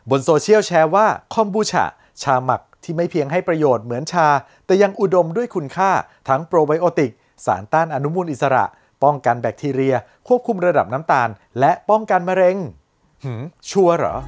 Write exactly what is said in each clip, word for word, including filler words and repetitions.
บนโซเชียลแชร์ว่าคอมบูชาชาหมักที่ไม่เพียงให้ประโยชน์เหมือนชาแต่ยังอุดมด้วยคุณค่าทั้งโปรไบโอติกสารต้านอนุมูลอิสระป้องกันแบคทีเรียควบคุมระดับน้ำตาลและป้องกันมะเร็งหืมชัวร์เหรอ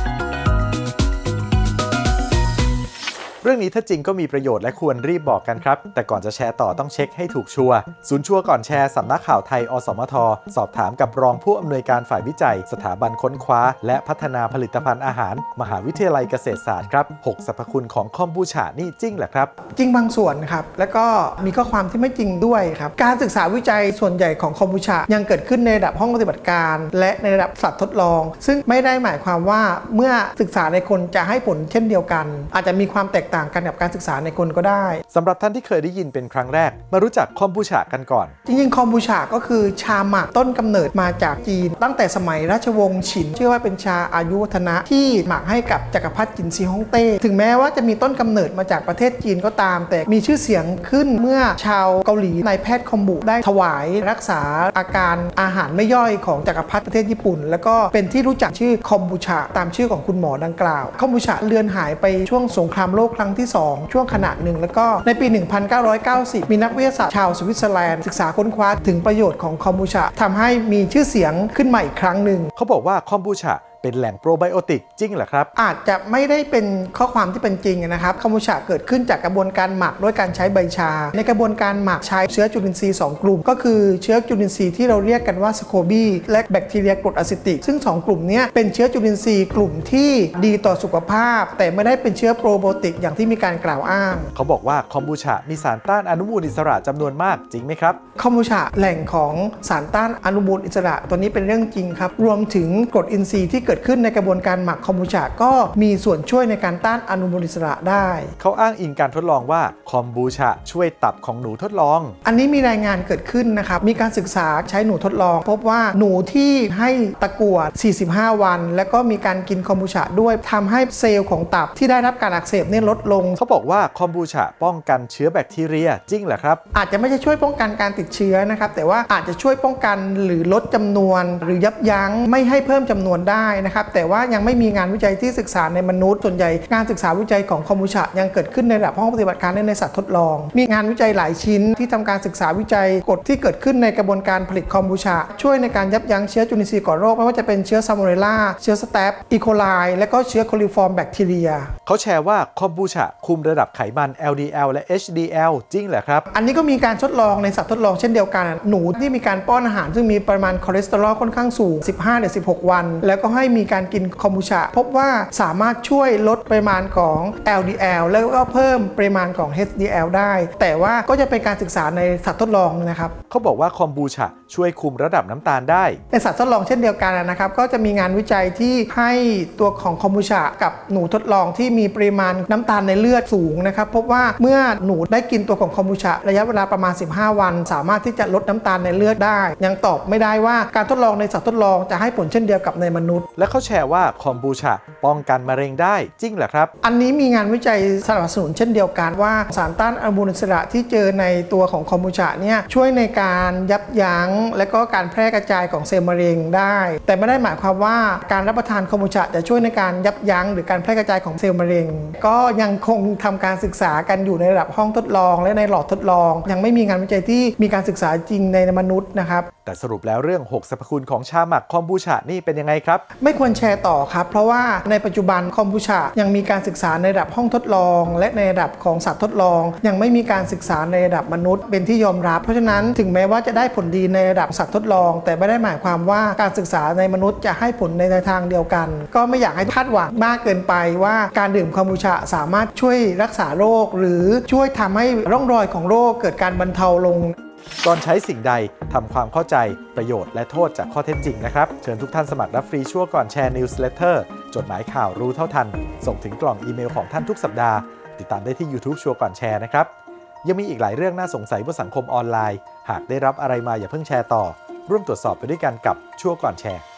เรื่องนี้ถ้าจริงก็มีประโยชน์และควรรีบบอกกันครับแต่ก่อนจะแชร์ต่อต้องเช็คให้ถูกชัวร์ศูนย์ชัวร์ก่อนแชร์สำนักข่าวไทยอสมทสอบถามกับรองผู้อำนวยการฝ่ายวิจัยสถาบันค้นคว้าและพัฒนาผลิตภัณฑ์อาหารมหาวิทยาลัยเกษตรศาสตร์ครับหกสรรพคุณของคอมบูชานี่จริงเหรอครับจริงบางส่วนครับแล้วก็มีข้อความที่ไม่จริงด้วยครับการศึกษาวิจัยส่วนใหญ่ของคอมบูชายังเกิดขึ้นในระดับห้องปฏิบัติการและในระดับสัตว์ทดลองซึ่งไม่ได้หมายความว่าเมื่อศึกษาในคนจะให้ผลเช่นเดียวกันอาจจะมีความแตกต่างกันกับการศึกษาในคนก็ได้สำหรับท่านที่เคยได้ยินเป็นครั้งแรกมารู้จักคอมบูชากันก่อนจริงๆคอมบูชาก็คือชาหมักต้นกำเนิดมาจากจีนตั้งแต่สมัยราชวงศ์ฉินเชื่อว่าเป็นชาอายุวัฒนะที่หมักให้กับจักรพรรดิจินซีฮ่องเต้ถึงแม้ว่าจะมีต้นกำเนิดมาจากประเทศจีนก็ตามแต่มีชื่อเสียงขึ้นเมื่อชาวเกาหลีนายแพทย์คอมบุได้ถวายรักษาอาการอาหารไม่ย่อยของจักรพรรดิประเทศญี่ปุ่นแล้วก็เป็นที่รู้จักชื่อคอมบูชาตามชื่อของคุณหมอดังกล่าวคอมบูชาเลือนหายไปช่วงสงครามโลกครั้งที่สองช่วงขณะหนึ่งแล้วก็ในปี หนึ่งพันเก้าร้อยเก้าสิบ มีนักวิทยาศาสตร์ชาวสวิตเซอร์แลนด์ศึกษาค้นคว้าถึงประโยชน์ของคอมบูชาทำให้มีชื่อเสียงขึ้นมาอีกครั้งหนึ่งเขาบอกว่าคอมบูชาเป็นแหล่งโปรไบโอติกจริงเหรอครับอาจจะไม่ได้เป็นข้อความที่เป็นจริงนะครับคอมบูชาเกิดขึ้นจากกระบวนการหมักด้วยการใช้ใบชาในกระบวนการหมักใช้เชื้อจุลินทรีย์สองกลุ่มก็คือเชื้อจุลินทรีย์ที่เราเรียกกันว่าสโคบีและแบคทีเรียกรดอะซิติกซึ่งสองกลุ่มนี้เป็นเชื้อจุลินทรีย์กลุ่มที่ดีต่อสุขภาพแต่ไม่ได้เป็นเชื้อโปรไบโอติกอย่างที่มีการกล่าวอ้างเขาบอกว่าคอมบูชามีสารต้านอนุมูลอิสระจำนวนมากจริงไหมครับคอมบูชาแหล่งของสารต้านอนุมูลอิสระตัวนี้เป็นเรื่องจริงครับรวมถึงกรดอินทรีย์ที่เกิดขึ้นในกระบวนการหมักคอมบูชาก็มีส่วนช่วยในการต้านอนุมูลอิสระได้เขาอ้างอิงการทดลองว่าคอมบูชาช่วยตับของหนูทดลองอันนี้มีรายงานเกิดขึ้นนะครับมีการศึกษาใช้หนูทดลองพบว่าหนูที่ให้ตะกั่วสี่สิบห้าวันแล้วก็มีการกินคอมบูชาด้วยทำให้เซลล์ของตับที่ได้รับการอักเสบเนี่ยลดลงเขาบอกว่าคอมบูชาป้องกันเชื้อแบคทีเรียจริงเหรอครับอาจจะไม่ใช่ช่วยป้องกันการติดเชื้อนะครับแต่ว่าอาจจะช่วยป้องกันหรือลดจำนวนหรือยับยั้งไม่ให้เพิ่มจำนวนได้นะครับแต่ว่ายังไม่มีงานวิจัยที่ศึกษาในมนุษย์ส่วนใหญ่งานศึกษาวิจัยของคอมบูชายังเกิดขึ้นในระดับห้องปฏิบัติการและในสัตว์ทดลองมีงานวิจัยหลายชิ้นที่ทำการศึกษาวิจัยกฎที่เกิดขึ้นในกระบวนการผลิตคอมบูชาช่วยในการยับยั้งเชื้อจุลินทรีย์ก่อโรคไม่ว่าจะเป็นเชื้อซาโมเนลลาเชื้อสแตปอีโคไลและก็เชื้อโคลิฟอร์มแบคทีเรียเขาแชร์ว่าคอมบูชาคุมระดับไขมัน แอล ดี แอล และ เอช ดี แอล จริงเหรอครับอันนี้ก็มีการทดลองในสัตว์ทดลองเช่นเดียวกันหนูที่มีการป้อนอาหารซึ่งมีปริมาณคอเลสเตอรอลค่อนข้างสูง สิบห้าถึงสิบหก วันแล้วก็ให้มีการกินคอมบูชาพบว่าสามารถช่วยลดปริมาณของ แอล ดี แอล แล้วก็เพิ่มปริมาณของ เอช ดี แอล ได้แต่ว่าก็จะเป็นการศึกษาในสัตว์ทดลองนะครับเขาบอกว่าคอมบูชาช่วยคุมระดับน้ำตาลได้ในสัตว์ทดลองเช่นเดียวกันนะครับก็จะมีงานวิจัยที่ให้ตัวของคอมบูชากับหนูทดลองที่มีปริมาณน้ำตาลในเลือดสูงนะครับพบว่าเมื่อหนูได้กินตัวของคอมบูชาระยะเวลาประมาณสิบห้าวันสามารถที่จะลดน้ำตาลในเลือดได้ยังตอบไม่ได้ว่าการทดลองในสัตว์ทดลองจะให้ผลเช่นเดียวกับในมนุษย์และเขาแชร์ว่าคอมบูชาป้องกันมะเร็งได้จริงเหรอครับอันนี้มีงานวิจัยสนับสนุนเช่นเดียวกันว่าสารต้านอนุมูลอิสระที่เจอในตัวของคอมบูชาเนี่ยช่วยในการยับยั้งและก็การแพร่กระจายของเซลล์มะเร็งได้แต่ไม่ได้หมายความว่าการรับประทานคอมบูชาจะช่วยในการยับยั้งหรือการแพร่กระจายของเซลล์มะเร็งก็ยังคงทำการศึกษากันอยู่ในระดับห้องทดลองและในหลอดทดลองยังไม่มีงานวิจัยที่มีการศึกษาจริงในมนุษย์นะครับแต่สรุปแล้วเรื่องหกสรรพคุณของชาหมักคอมบูชานี่เป็นยังไงครับไม่ควรแชร์ต่อครับเพราะว่าในปัจจุบันคอมบูชายังมีการศึกษาในระดับห้องทดลองและในระดับของสัตว์ทดลองยังไม่มีการศึกษาในระดับมนุษย์เป็นที่ยอมรับเพราะฉะนั้นถึงแม้ว่าจะได้ผลดีในระดับสัตว์ทดลองแต่ไม่ได้หมายความว่าการศึกษาในมนุษย์จะให้ผลในทางเดียวกันก็ไม่อยากให้คาดหวังมากเกินไปว่าการดื่มคอมบูชาสามารถช่วยรักษาโรคหรือช่วยทำให้ร่องรอยของโรคเกิดการบรรเทาลงก่อนใช้สิ่งใดทำความเข้าใจประโยชน์และโทษจากข้อเท็จจริงนะครับเชิญทุกท่านสมัครรับฟรีชั่วก่อนแชร์นิวส์เลเตอร์จดหมายข่าวรู้เท่าทันส่งถึงกล่องอีเมลของท่านทุกสัปดาห์ติดตามได้ที่ YouTube ชัวร์ก่อนแชร์นะครับยังมีอีกหลายเรื่องน่าสงสัยบนสังคมออนไลน์หากได้รับอะไรมาอย่าเพิ่งแชร์ต่อร่วมตรวจสอบไปด้วยกันกับชัวร์ก่อนแชร์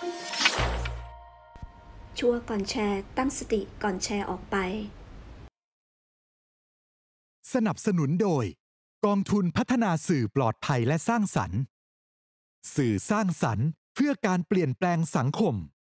ชัวร์ก่อนแชร์ตั้งสติก่อนแชร์ออกไปสนับสนุนโดยกองทุนพัฒนาสื่อปลอดภัยและสร้างสรรค์สื่อสร้างสรรค์เพื่อการเปลี่ยนแปลงสังคม